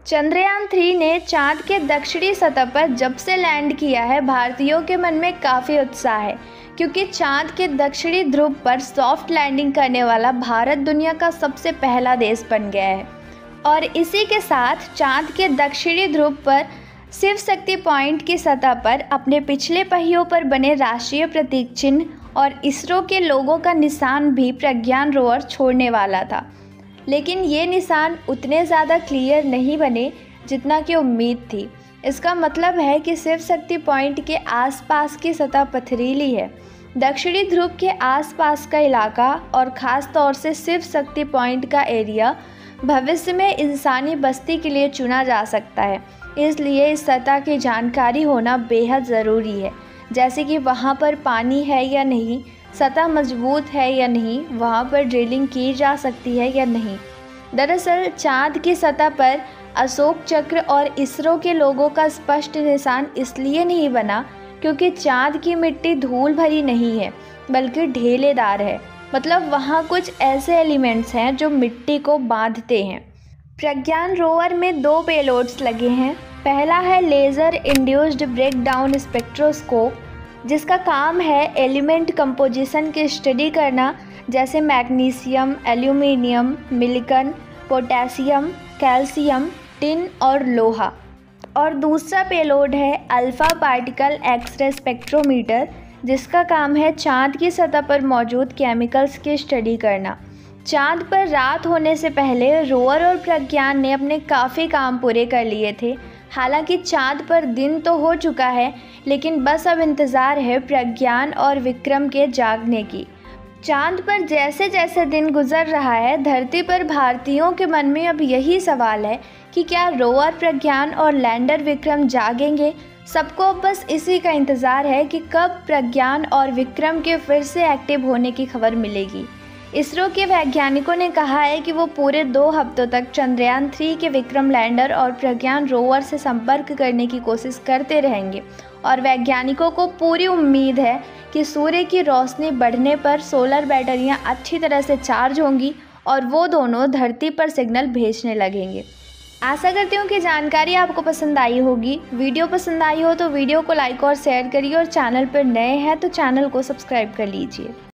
चंद्रयान-3 ने चाँद के दक्षिणी सतह पर जब से लैंड किया है, भारतीयों के मन में काफ़ी उत्साह है, क्योंकि चाँद के दक्षिणी ध्रुव पर सॉफ्ट लैंडिंग करने वाला भारत दुनिया का सबसे पहला देश बन गया है। और इसी के साथ चाँद के दक्षिणी ध्रुव पर शिव शक्ति पॉइंट की सतह पर अपने पिछले पहियों पर बने राष्ट्रीय प्रतीक चिन्ह और इसरो के लोगों का निशान भी प्रज्ञान रोवर छोड़ने वाला था, लेकिन ये निशान उतने ज़्यादा क्लियर नहीं बने जितना कि उम्मीद थी। इसका मतलब है कि शिव शक्ति पॉइंट के आसपास की सतह पथरीली है। दक्षिणी ध्रुव के आसपास का इलाका और ख़ास तौर से शिव शक्ति पॉइंट का एरिया भविष्य में इंसानी बस्ती के लिए चुना जा सकता है, इसलिए इस सतह की जानकारी होना बेहद ज़रूरी है, जैसे कि वहाँ पर पानी है या नहीं, सतह मजबूत है या नहीं, वहाँ पर ड्रिलिंग की जा सकती है या नहीं। दरअसल चाँद की सतह पर अशोक चक्र और इसरो के लोगों का स्पष्ट निशान इसलिए नहीं बना क्योंकि चाँद की मिट्टी धूल भरी नहीं है, बल्कि ढेलेदार है। मतलब वहाँ कुछ ऐसे एलिमेंट्स हैं जो मिट्टी को बांधते हैं। प्रज्ञान रोवर में 2 पेलोड्स लगे हैं। पहला है लेज़र इंड्यूस्ड ब्रेकडाउन स्पेक्ट्रोस्कोप, जिसका काम है एलिमेंट कंपोजिशन की स्टडी करना, जैसे magnesium, aluminium, silicon, potassium, calcium, tin और लोहा। और दूसरा पेलोड है अल्फ़ा पार्टिकल एक्स-रे स्पेक्ट्रोमीटर, जिसका काम है चाँद की सतह पर मौजूद केमिकल्स की स्टडी करना। चाँद पर रात होने से पहले रोवर और प्रज्ञान ने अपने काफ़ी काम पूरे कर लिए थे। हालांकि चाँद पर दिन तो हो चुका है, लेकिन बस अब इंतज़ार है प्रज्ञान और विक्रम के जागने की। चाँद पर जैसे जैसे दिन गुजर रहा है, धरती पर भारतीयों के मन में अब यही सवाल है कि क्या रोवर प्रज्ञान और लैंडर विक्रम जागेंगे। सबको अब बस इसी का इंतज़ार है कि कब प्रज्ञान और विक्रम के फिर से एक्टिव होने की खबर मिलेगी। इसरो के वैज्ञानिकों ने कहा है कि वो पूरे 2 हफ्तों तक चंद्रयान-3 के विक्रम लैंडर और प्रज्ञान रोवर से संपर्क करने की कोशिश करते रहेंगे और वैज्ञानिकों को पूरी उम्मीद है कि सूर्य की रोशनी बढ़ने पर सोलर बैटरियां अच्छी तरह से चार्ज होंगी और वो दोनों धरती पर सिग्नल भेजने लगेंगे। आशा करती हूँ कि जानकारी आपको पसंद आई होगी। वीडियो पसंद आई हो तो वीडियो को लाइक और शेयर करिए और चैनल पर नए हैं तो चैनल को सब्सक्राइब कर लीजिए।